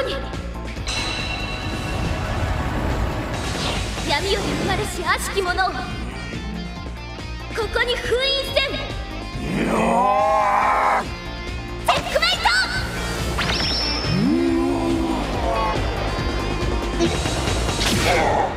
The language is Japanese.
り。闇より生まれし悪しき者をここに封印せん。チェックメイト。